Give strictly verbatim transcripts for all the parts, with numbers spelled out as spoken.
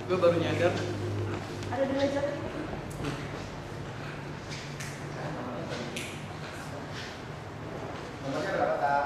Gue baru nyadar. Ada di meja. Nomornya berapa, Kak?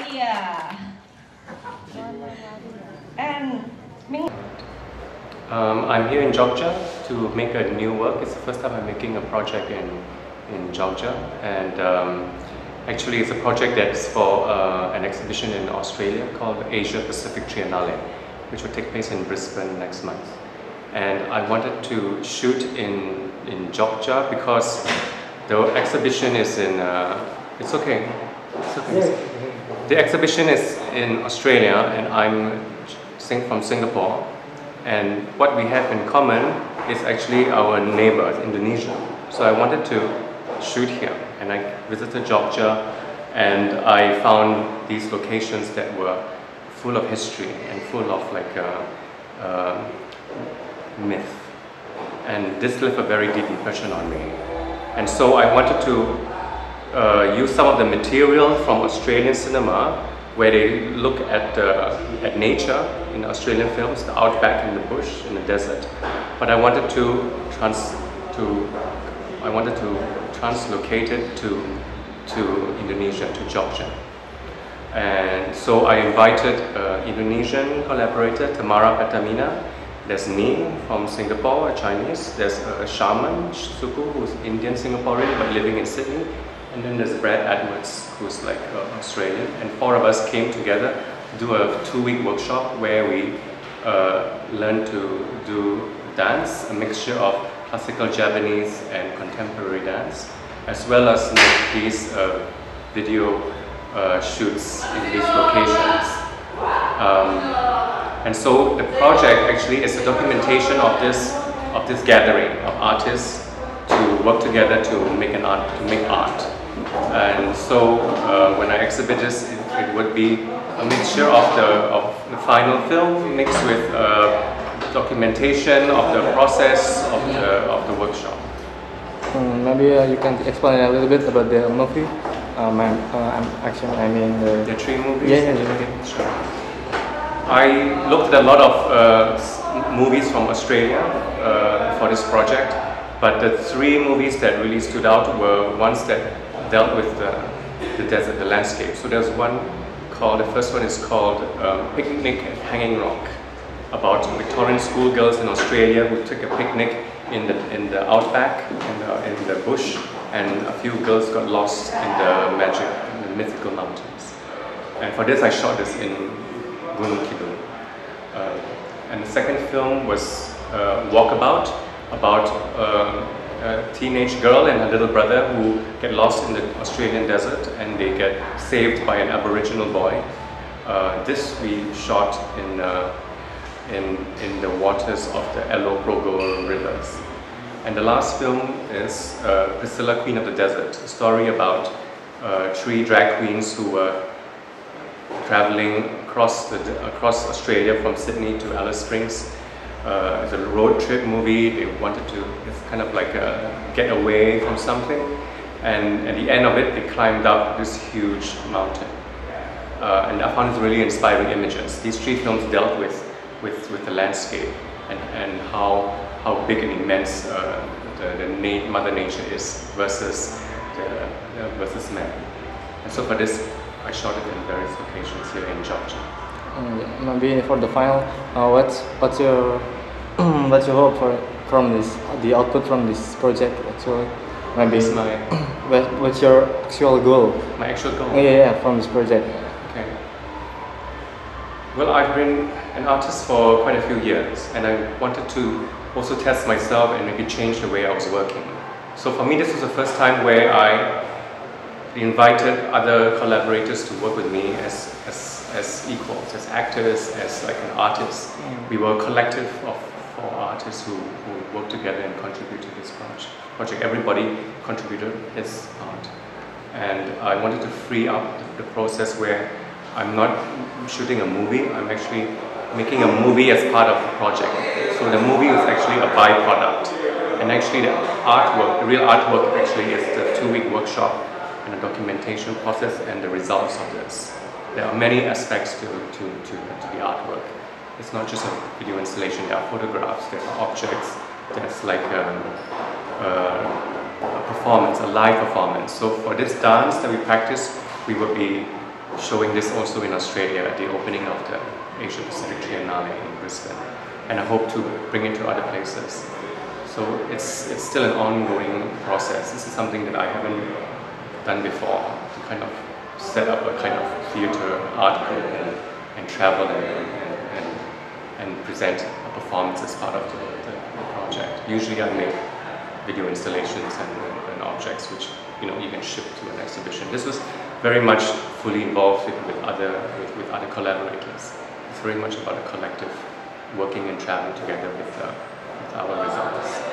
Maria. And Ming. Um, I'm here in Jogja to make a new work. It's the first time I'm making a project in, in Jogja, and um, actually it's a project that's for uh, an exhibition in Australia called Asia Pacific Triennale, which will take place in Brisbane next month. And I wanted to shoot in, in Jogja because the exhibition is in, uh, it's okay, it's okay. The exhibition is in Australia and I'm from Singapore. And what we have in common is actually our neighbors, Indonesia. So I wanted to shoot here, and I visited Jogja, and I found these locations that were full of history and full of like a, uh, myth. And this left a very deep impression on me. And so I wanted to uh, use some of the material from Australian cinema, where they look at, uh, at nature in Australian films, the outback in the bush, in the desert. But I wanted to trans to I wanted to translocate it to to Indonesia, to Jogja. And so I invited uh, Indonesian collaborator Tamara Pertamina. There's me from Singapore, a Chinese. There's a shaman, Suku, who's Indian Singaporean but living in Sydney. And then there's Brad Edwards, who's like uh, Australian, and four of us came together to do a two-week workshop where we uh, learned to do dance, a mixture of classical Japanese and contemporary dance, as well as make these uh, video uh, shoots in these locations. Um, and so the project actually is a documentation of this of this gathering of artists to work together to make an art to make art. And so uh, when I exhibit this, it, it would be a mixture of the, of the final film mixed with uh, documentation of the process of the, of the workshop. Um, maybe uh, you can explain a little bit about the movie. Um, I'm, uh, I'm actually, I mean the, the three movies? Yeah, yeah, yeah. Sure. I looked at a lot of uh, movies from Australia uh, for this project, but the three movies that really stood out were ones that dealt with the, the desert, the landscape. So there's one called, the first one is called um, Picnic at Hanging Rock, about Victorian schoolgirls in Australia who took a picnic in the, in the outback, in the, in the bush, and a few girls got lost in the magic, in the mythical mountains. And for this I shot this in Gunung Kidul. Uh, and the second film was uh, Walkabout, about uh, a teenage girl and her little brother who get lost in the Australian desert and they get saved by an Aboriginal boy. Uh, this we shot in, uh, in, in the waters of the Elo Progo rivers. And the last film is uh, Priscilla, Queen of the Desert, a story about uh, three drag queens who were traveling across, the, across Australia from Sydney to Alice Springs. Uh, it's a road trip movie. They wanted to, it's kind of like a get away from something, and at the end of it they climbed up this huge mountain. Uh, and I found it really inspiring images. These three films dealt with with, with the landscape and, and how, how big and immense uh, the, the na Mother Nature is versus, the, uh, versus man. And so for this I shot it in various locations here in Jogja. Um, maybe for the final, uh, what's what's your what's your hope for from this the output from this project actually? Maybe my what, what's your actual goal? My actual goal. Yeah, yeah, from this project. Okay. Well, I've been an artist for quite a few years, and I wanted to also test myself and maybe change the way I was working. So for me, this was the first time where I invited other collaborators to work with me as, as, as equals, as actors, as like an artist. Mm. We were a collective of four artists who, who worked together and contributed to this project. Everybody contributed his part. And I wanted to free up the, the process where I'm not shooting a movie, I'm actually making a movie as part of the project. So the movie is actually a byproduct. And actually the artwork, the real artwork actually is the two-week workshop and the documentation process and the results of this. There are many aspects to, to, to, to the artwork. It's not just a video installation, there are photographs, there are objects, there's like a, a, a performance, a live performance. So for this dance that we practice, we would be showing this also in Australia at the opening of the Asia Pacific Triennale in Brisbane, and I hope to bring it to other places. So it's, it's still an ongoing process. This is something that I haven't done before, to kind of set up a kind of theatre art group and, and travel and, and, and, and present a performance as part of the, the, the project. Usually I make video installations and, and objects which you know you can ship to an exhibition. This was very much fully involved with, with other with, with other collaborators. It's very much about a collective working and traveling together with, uh, with our results.